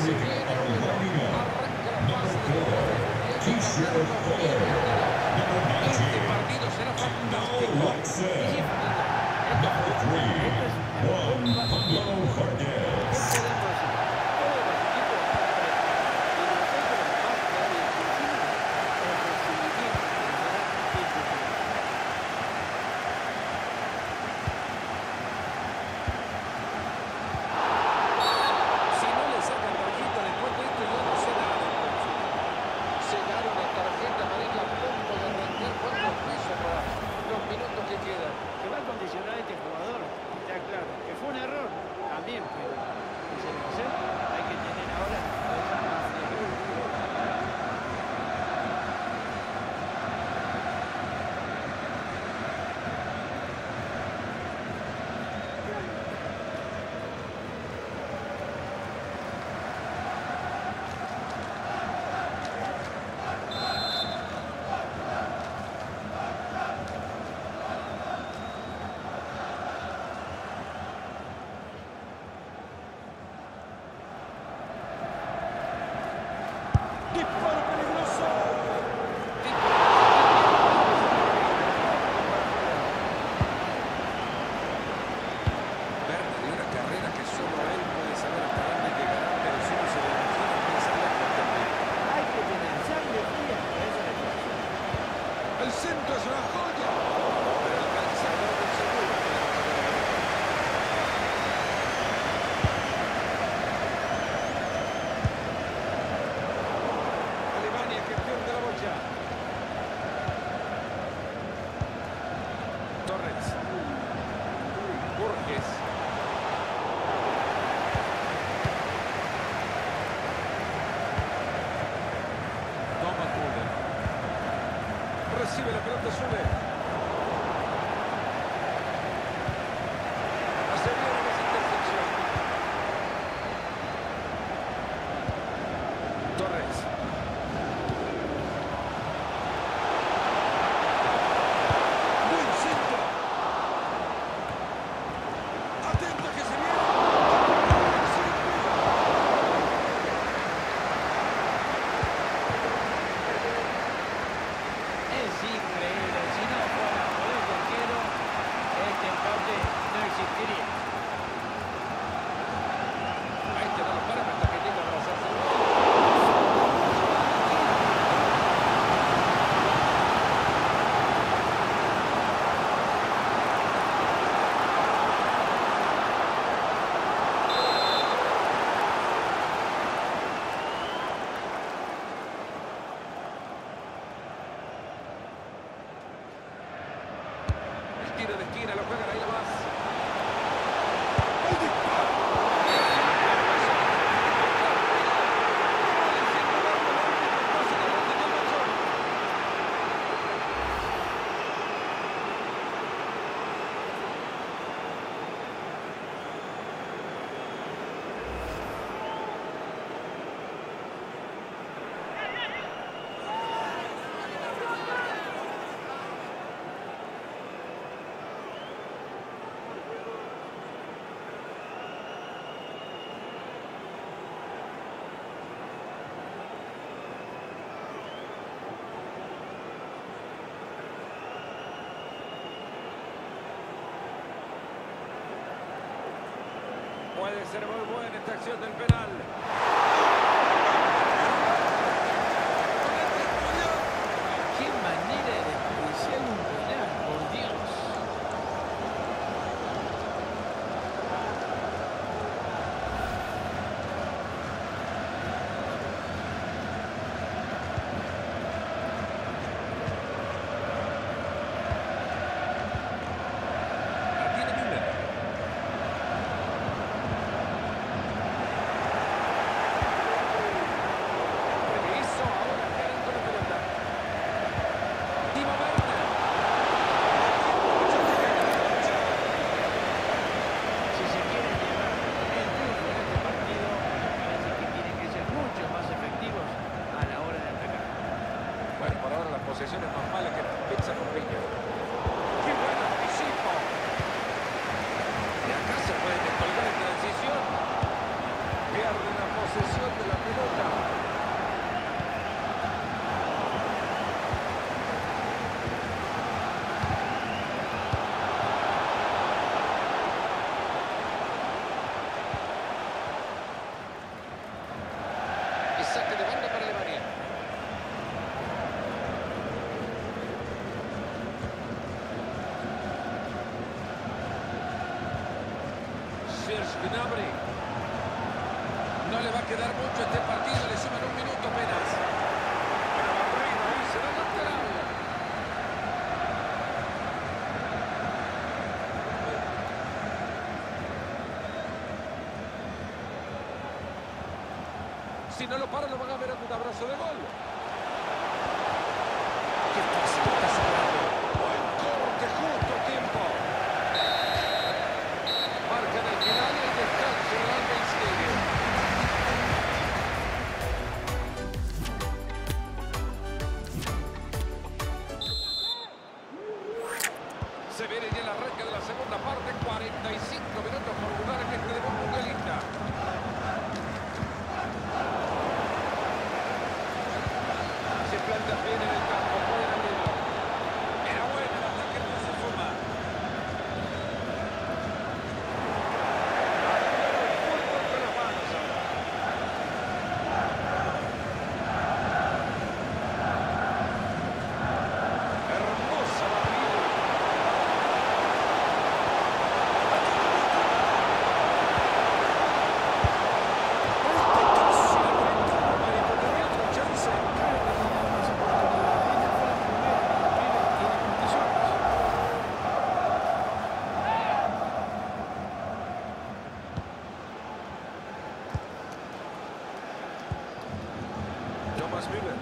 se viene, pero arranca la fase de grupos y ganarlo bien. Este partido será fantástico. Y sí, Fernando, esto es la Copa del Mundo. ¿Qué podemos decir? Todos los equipos están preparados. Y nosotros, más todavía, encima, el recibimiento será espectacular. Si no le sacan tarjeta después de esto, yo no sé nada. Se gana una tarjeta amarilla a punto de arrancar cuatro pisos para los minutos que quedan. Que va a condicionar a este jugador, está claro. Que fue un error, también, pero ¿qué se le va a hacer? Hay que tener ahora la cabeza más fría. ¡Disparo peligroso! Verde de una carrera que solo él puede saber hasta dónde llegará, pero si no se le imagina, empieza a contemplar. Hay que tener sangre fría, eso es la cosa. El centro es una joya, pero el cansador del seguro. Alemania que pierde la bocha. Torres. Borges. Thomas Müller. Recibe la pelota, sube. Hace bien esa intercepción. Torres. Buen centro. Atento que se viene. Es increíble, si no fuera por el arquero, este empate no existiría. Ahí te da los parámetros hasta que llega a abrazarse. El tiro de esquina lo juegan ahí nomás. ¡El disparo! Puede ser muy buena esta acción del penal. Qué manera de desperdiciar un penal, por Dios. La tiene Müller. Serge Gnabry. No le va a quedar mucho este partido, le suman un minuto apenas. Pero arriba, ahí será lateral. Si no lo para, lo van a ver en un abrazo de gol. ¡Qué fácil está cerrando! ¡Buen corte justo a tiempo! Marcan el final y el descanso del Alba Stadium. Se viene ya el arranque de la segunda parte, 45 minutos por jugar en este debut mundialista. Se planta bien en el campo, puede abrirlo. Era bueno el ataque, no se suma. Fútbol con las manos ahora. Hermosa batida. Casi la ventaja, Marito, tenía otra chance. Creo que tenía más oportunidad. Ella fue la primera que tiene condiciones. Thomas Müller.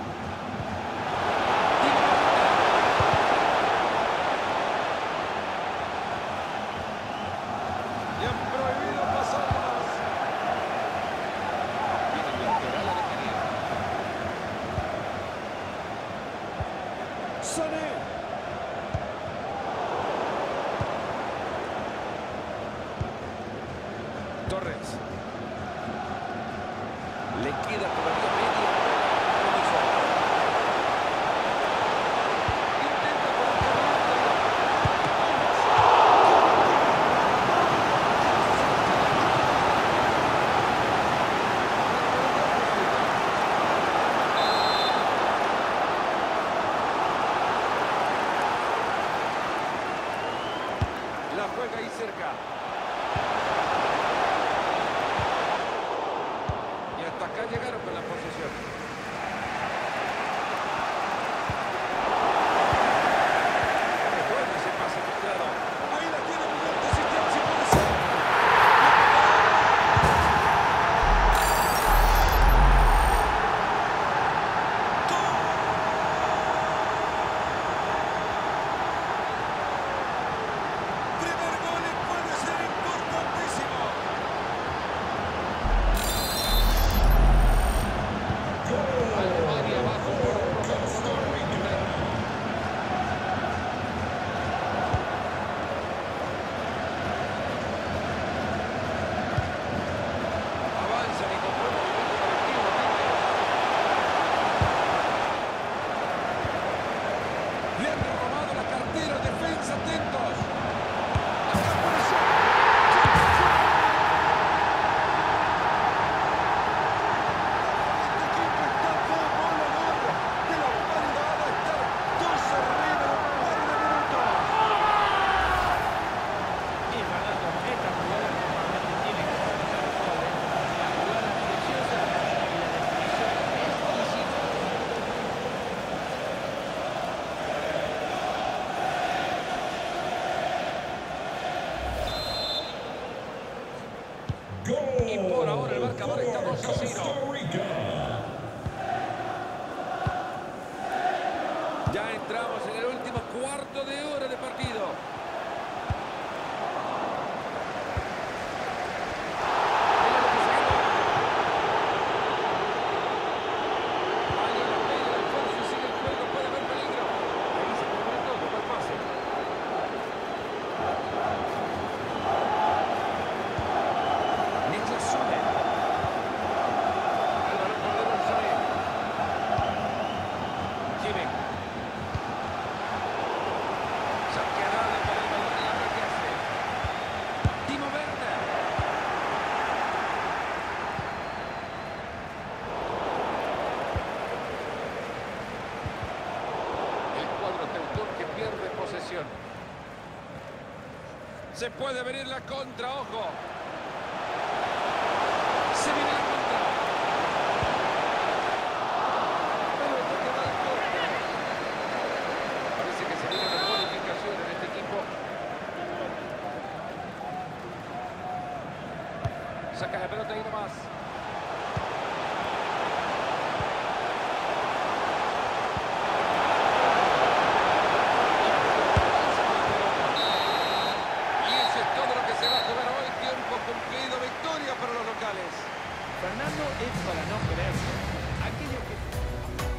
Y han prohibido pasar más. Viene el lateral a definir. Sané. Torres. Le queda todavía media hora. Intenta por el carril. La juega ahí cerca. Y hasta acá llegaron con la posesión. Qué bueno ese pase filtrado. Ahí la tiene Miguel, decisión, si puede ser. Primer gol y puede ser importantísimo. Alemania abajo por Costa Rica. Avanzan y con buen movimiento colectivo. Le han robado la cartera, defensa, atentos. Acá puede ser. Este equipo está de volador. De la paridad a estar dos arriba en un par de minutos. Y Fernando, esta jugada normalmente tiene que terminar el gol. La jugada preciosa y la definición exquisita. Y por ahora el marcador está 2-0. Ya entramos en el último cuarto de hora de partido. Mira lo que se quedó. Alguien le pega el esfuerzo y sigue el juego. Puede haber peligro. Ahí se pone todo con el pase. Niklas Süle. El balón por debajo de Sané. Kimmich. Saqueada para el balón en la que hace. Timo Werner. El cuadro teutor que pierde posesión. Se puede venir la contra, ojo. Se viene la contra. Pelota que va al corte. Parece que se viene una modificación en este equipo. Saca la pelota y nomás. Y eso es todo lo que se va a jugar hoy. Tiempo cumplido. Victoria para los locales. Fernando, es para no creerlo. Aquello que